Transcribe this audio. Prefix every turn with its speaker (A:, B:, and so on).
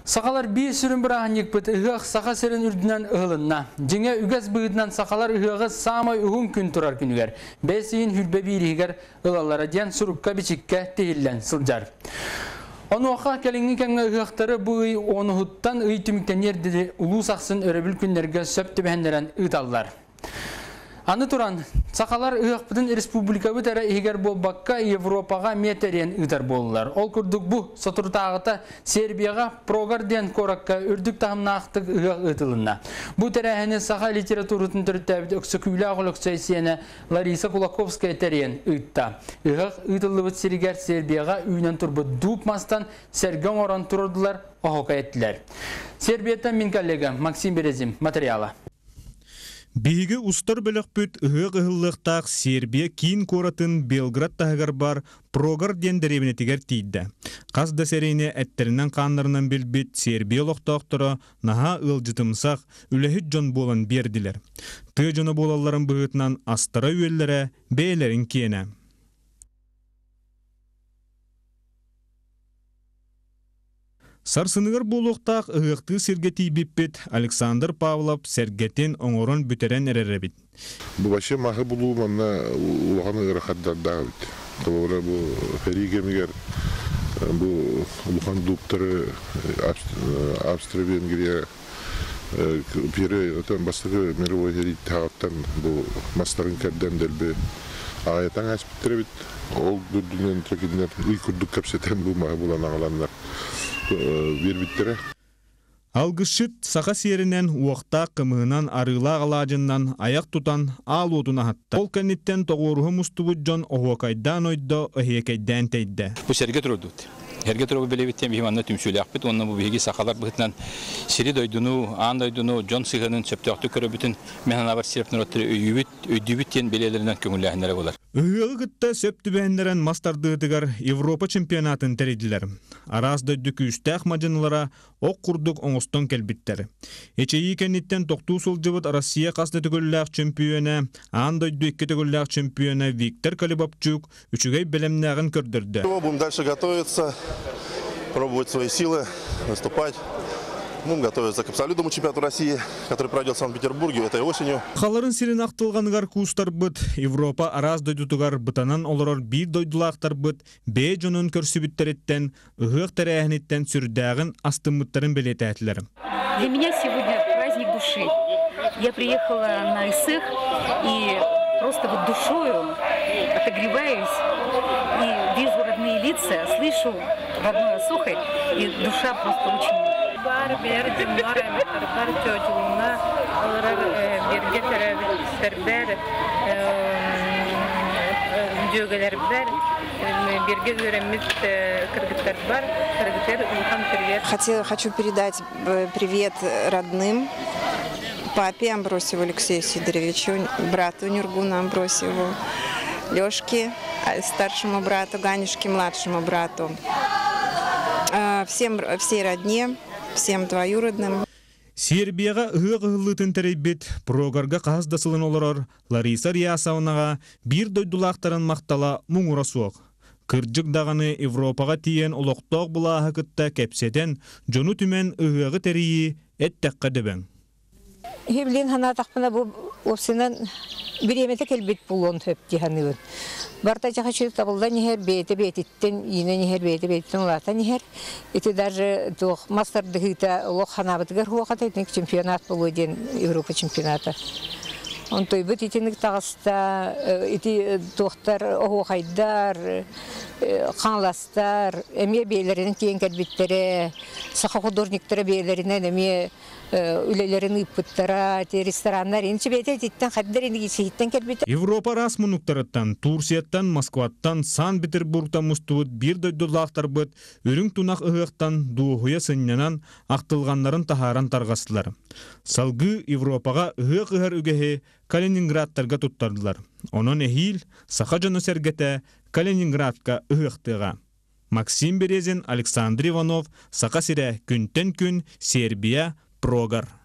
A: Sakalar bir sürün bırakanyık bıt ıhık saka serin ürdünen ıhılınna. Cine ügez bığıdından sakalar ıhığı samay uhun gün turar günüger. Besiyin hülbe biriger ılallara diyen surukka biçikke tehillen sılcar. Onu oqa kelini kenge ıhıqtары bu ıy onu huttan ıy tümükten yerdiri ulu saksın örebül günlerge söptü behenleren ıtallar. Anı turan, sakalar ıhıqpıdın Respublika bütara eger bol bakka Evropaga meteriyen ıtar bollar. Ol kurduk bu soturtağıta Serbiyaga Progardiyan korakka ürdük tahımnaqtık ıhıq ıtılınna. Bu terahini saka literaturutun türüttəbit öksüküyle ağılöksöysiyene Larisa Kulakovskaya teriyen ıtta. Ihıq ıtıllıbıt siriger Serbiyaga üynen turbu dupmastan sergen oran tururdular, ohoka ettiler. Serbiyattan min kollegam Maksim Berezim, materyala.
B: Биги устар бөлөкпүт ыһык ыһыллыктаак Сербия кийин коратын Белград тахыгар бар Прогар дендеребине тигер тийдде. Каз да серийне эттеринен каннарынан билбит Сербия лохтоокторо наха ылжытымсак үлэхит жон болан бердилер. Тыы жоно болалларын быгытынан астара үйеллере бээлерин киене. Сарсыныгар болуқтақ ұғықты сергеті биппет Александр Павлов сергетін оңорон бүтерен әреребит.
C: Бұл башы мағы бұлу манна ұлғаны ұрақаддардағы бит. Қолуыра бұл феригемігер бұл ұлған дуптары Австро-Венгрия пері бастығы мировой херит тағаттан бұл мастарын кәрден дәлбе ағаятан әспіттері бит. Ол дүрдінен трекедінер ұй күрдік кәпсетен бұл мағы бұлан ағаландар.
B: Алгышыт сақа серінен уақта қымығынан арыла ғалажыннан аяқ тұтан ал отына хатта. Ол кәнеттен тоғырығы мұстыбыд жон оғуақайдан ойды ұхекайдан тәйді.
D: Бұл сәрге тұрудуд. Herge turu belevitten bir himanna tümsüyle akbet onunla bu bilgi sakalar bıhıtlan siri doydunu, an doydunu, John Sigan'ın septiyaktı körü bütün mehanavar sirapnır otturu ödübütten belirlerinden köngüllәһеннәре olar.
B: Üyüğütte söptü behenleren mastardığıdıgar Evropa çempionatın terediler. Araz doyduk üstəq macınlara ok kurduk oңостон kelbitler. Eçeyi kennitten toqtu solcıvıt Rossiya qasdı tügüllәq çempiyona, an doydu iki tügüllәq çempiyona Viktor Kalibabchuk üçügey belemnäğin kördürdü.
E: Будем дальше готовиться, пробовать свои силы, выступать. Будем готовиться к абсолютному чемпионату России, который пройдет в Санкт-Петербурге этой осенью.
B: Халарын сирен ақтылғанығар кустар бұд, Европа араз дойдутугар бұтанан оларар бір дойдулақтар бұд, бей жонын көрсібіттереттен, ұғық тәрәхінеттен сүрдәғін астымыттарын белеті әтілер.
F: Для меня сегодня праздник души. Я приехала на ИСЭХ и просто вот душою отогреваюсь и вижу родные лица, слышу родной Осухой, и душа просто очень...
G: Бар бердим мараматар бар чөчүгүнга алар берге теребиттер жөгөлөр бар берге көрөмүз кыргыттар бар кыргыттар улхан привет.
H: Хочу передать привет родным, папе Амбросьеву Алексею Сидоровичу, брату Нюргуну Амбросьеву, Лёшке, старшему брату, Ганюшке, младшему брату, всей родне, всем двоюродным.
B: Сербияға ұғы-ұғылытын тәрейбет Прогарга қаздасылын оларар Лариса Риясаунаға бір дойдулақтарын мақтала мұңыра суық. Кырджық дағаны Европаға тиен олықтоқ бұлағы күтті кәпсетен жону түмен ұғы тәрейі әттәққа дөбәң.
I: Хевлен хана тақпына бұл опсынан біреметі келбет бұлон төпті ханығын. Барта жақа чөп табылда нехер бейті-бейтіттен, ені нехер бейті-бейттен олата нехер. Эти даже мастардығыта олық ханабытығар хуақат етінік чемпионат болу ден Европа чемпионата. Он той бұт етінік тағыста, еті тоқтар оғайдар, қанластар, әме бейлерінің кейін кәлбеттері, сақа художниктері бейлерінен әме үлелерін ұйпыттара, ресторандар, енші бейті етіттен қаддар енді кесейттен кәлбеттері.
B: Европа расмунуктарыттан, Турсияттан, Москваттан, Сан-Петербургтан мұстуыт бір дойдулақтар бұд, өрің тұнақ ұғықтан дуғуя сыннанан ақтылғанларын тахаран тарғастылар. Салғы Европаға ұғы-ұғар үгеhe Калининградтарға тұттардылар. Onun ehil, saqa jonu sergete Kaliningradka ұғықтыға. Maksim Berezin, Aleksandr Ivanov, saqa sire күнтен күн Сербия, Прогар.